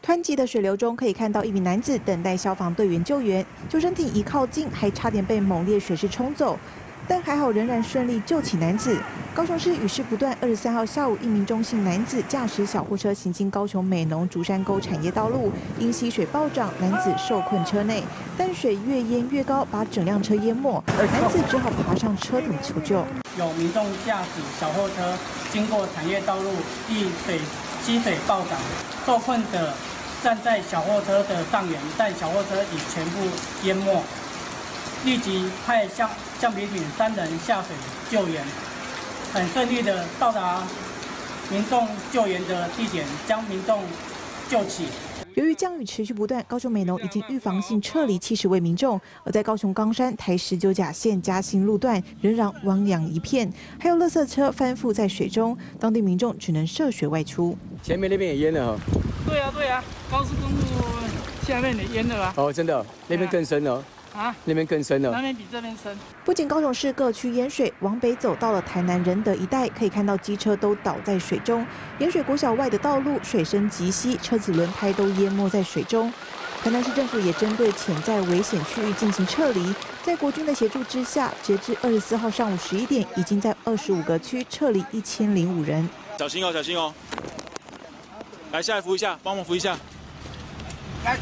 湍急的水流中，可以看到一名男子等待消防队员救援，救生艇一靠近，还差点被猛烈水势冲走。 但还好，仍然顺利救起男子。高雄市雨势不断。23号下午，一名中姓男子驾驶小货车行经高雄美浓竹山沟产业道路，因溪水暴涨，男子受困车内，但水越淹越高，把整辆车淹没，男子只好爬上车顶求救。 有民众驾驶小货车经过产业道路，遇溪水暴涨，受困者站在小货车的上缘，但小货车已全部淹没。 立即派橡皮艇3人下水救援，很顺利的到达民众救援的地点，将民众救起。 由于降雨持续不断，高雄美浓已经预防性撤离70位民众，而在高雄冈山台19甲线嘉兴路段仍然汪洋一片，还有垃圾车翻覆在水中，当地民众只能涉水外出。 前面那边也淹了哈。 对啊，高速公路下面也淹了啊。 哦，真的，那边更深了。 啊，那边更深了， 那边比这边深。 不仅高雄市各区淹水，往北走到了台南仁德一带，可以看到机车都倒在水中。盐水国小外的道路水深及膝，车子轮胎都淹没在水中。台南市政府也针对潜在危险区域进行撤离，在国军的协助之下，截至24号上午11点，已经在25个区撤离1005人。 小心哦，小心哦！来，下来扶一下，帮忙扶一下。来。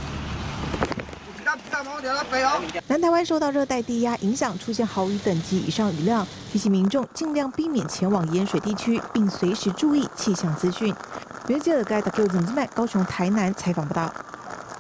南台湾受到热带低压影响，出现豪雨等级以上雨量，提醒民众尽量避免前往淹水地区，并随时注意气象资讯。原记者该的高雄、台南采访报道。